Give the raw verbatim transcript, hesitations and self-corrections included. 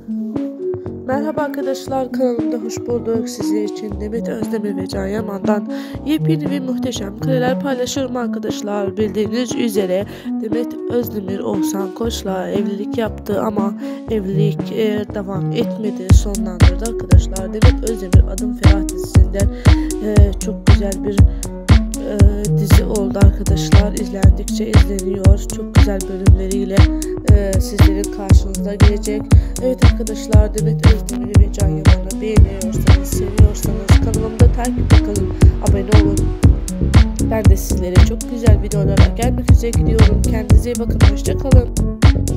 Merhaba arkadaşlar, kanalımda hoş bulduk. Sizler için Demet Özdemir ve Can Yaman'dan yepyeni ve muhteşem kareler paylaşıyorum arkadaşlar. Bildiğiniz üzere Demet Özdemir Oğuzhan Koç'la evlilik yaptı ama evlilik e, devam etmedi, sonlandırdı arkadaşlar. Demet Özdemir Adım Ferah dizisinden e, çok güzel bir e, dizi oldu arkadaşlar. İzlendikçe izleniyor. Çok güzel bölümleriyle e, sizlerin karşınıza gelecek. Evet arkadaşlar, Demet Özdemir ve Can Yaman'ı beğeniyorsanız, seviyorsanız kanalımda takipte kalın, abone olun. Ben de sizlere çok güzel videolara gelmek üzere gidiyorum. Kendinize iyi bakın, hoşça kalın.